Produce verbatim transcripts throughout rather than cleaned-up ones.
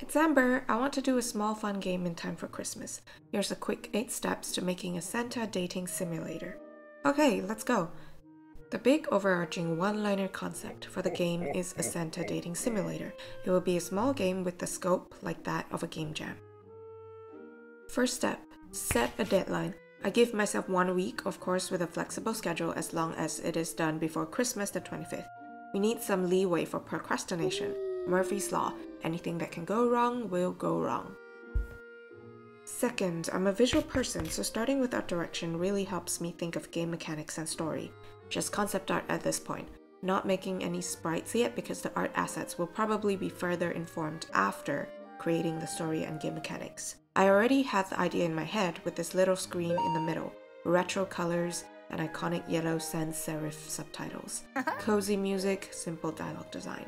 It's Amber. I want to do a small fun game in time for Christmas. Here's a quick eight steps to making a Santa dating simulator. Okay, let's go. The big overarching one-liner concept for the game is a Santa dating simulator. It will be a small game with the scope like that of a game jam. First step, set a deadline. I give myself one week, of course with a flexible schedule as long as it is done before Christmas the twenty-fifth. We need some leeway for procrastination. Murphy's Law, anything that can go wrong will go wrong. Second, I'm a visual person, so starting with art direction really helps me think of game mechanics and story. Just concept art at this point, not making any sprites yet because the art assets will probably be further informed after creating the story and game mechanics. I already had the idea in my head with this little screen in the middle, retro colors, and iconic yellow sans serif subtitles, cozy music, simple dialogue design.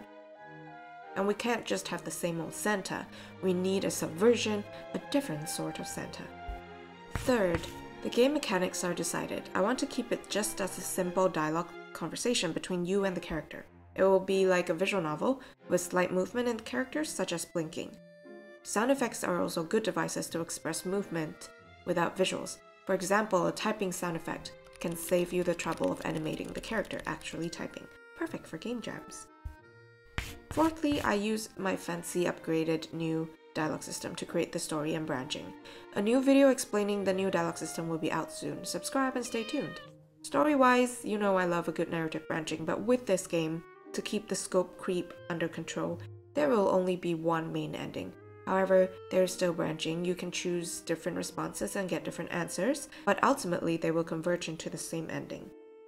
And we can't just have the same old Santa, we need a subversion, a different sort of Santa. Third, the game mechanics are decided. I want to keep it just as a simple dialogue conversation between you and the character. It will be like a visual novel, with slight movement in the characters such as blinking. Sound effects are also good devices to express movement without visuals. For example, a typing sound effect can save you the trouble of animating the character actually typing. Perfect for game jams. Fourthly, I use my fancy upgraded new dialogue system to create the story and branching. A new video explaining the new dialogue system will be out soon. Subscribe and stay tuned. Story-wise, you know I love a good narrative branching, but with this game, to keep the scope creep under control, there will only be one main ending. However, there is still branching. You can choose different responses and get different answers, but ultimately they will converge into the same ending.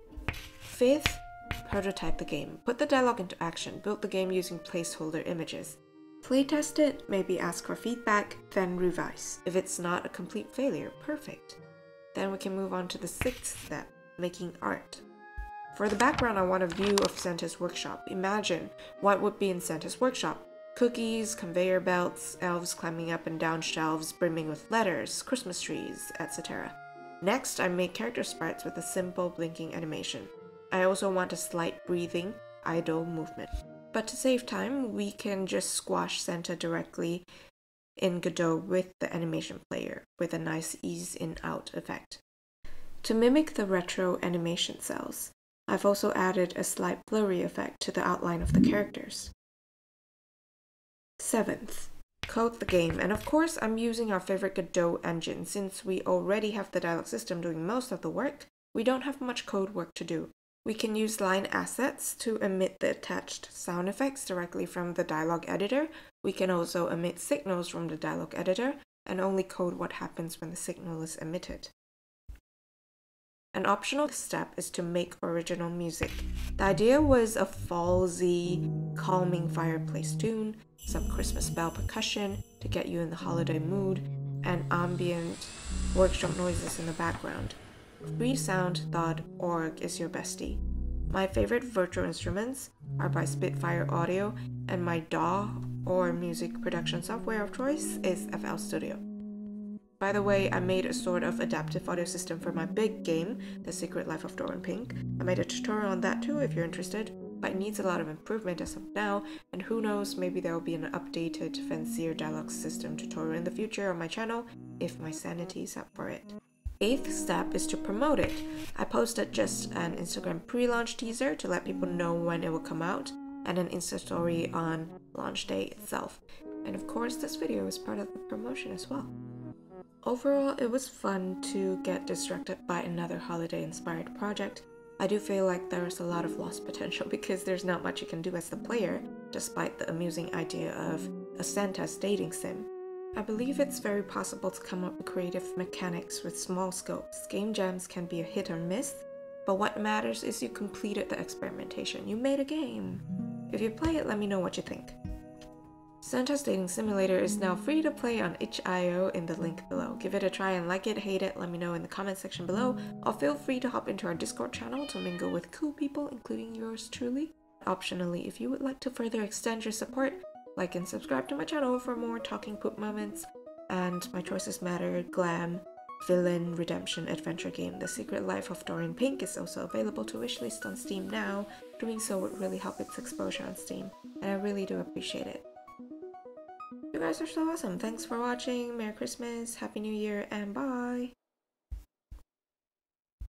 Fifth, prototype the game. Put the dialogue into action. Build the game using placeholder images. Playtest it, maybe ask for feedback, then revise. If it's not a complete failure, perfect. Then we can move on to the sixth step, making art. For the background, I want a view of Santa's workshop. Imagine what would be in Santa's workshop. Cookies, conveyor belts, elves climbing up and down shelves brimming with letters, Christmas trees, et cetera. Next, I make character sprites with a simple blinking animation. I also want a slight breathing, idle movement. But to save time, we can just squash Santa directly in Godot with the animation player, with a nice ease in out effect. To mimic the retro animation cells, I've also added a slight blurry effect to the outline of the characters. Seventh, code the game, and of course I'm using our favorite Godot engine. Since we already have the dialogue system doing most of the work, we don't have much code work to do. We can use line assets to emit the attached sound effects directly from the dialogue editor. We can also emit signals from the dialogue editor and only code what happens when the signal is emitted. An optional step is to make original music. The idea was a fallsy, calming fireplace tune, some Christmas bell percussion to get you in the holiday mood, and ambient workshop noises in the background. freesound dot org is your bestie. My favorite virtual instruments are by Spitfire Audio, and my D A W or music production software of choice is F L Studio. By the way, I made a sort of adaptive audio system for my big game, The Secret Life of Dorian Pink. I made a tutorial on that too if you're interested, but it needs a lot of improvement as of now, and who knows, maybe there will be an updated, fancier dialogue system tutorial in the future on my channel if my sanity is up for it. Eighth step is to promote it. I posted just an Instagram pre-launch teaser to let people know when it will come out, and an Insta story on launch day itself. And of course, this video is part of the promotion as well. Overall, it was fun to get distracted by another holiday-inspired project. I do feel like there's a lot of lost potential because there's not much you can do as the player, despite the amusing idea of a Santa's dating sim. I believe it's very possible to come up with creative mechanics with small scopes. Game jams can be a hit or miss, but what matters is you completed the experimentation. You made a game. If you play it, let me know what you think. Santa's Dating Simulator is now free to play on itch dot i o in the link below. Give it a try and like it, hate it, let me know in the comment section below, or feel free to hop into our Discord channel to mingle with cool people, including yours truly. Optionally, if you would like to further extend your support, like and subscribe to my channel for more talking poop moments, and my choices matter, glam, villain, redemption, adventure game. The Secret Life of Dorian Pink is also available to wishlist on Steam now. Doing so would really help its exposure on Steam, and I really do appreciate it. You guys are so awesome. Thanks for watching. Merry Christmas, Happy New Year, and bye!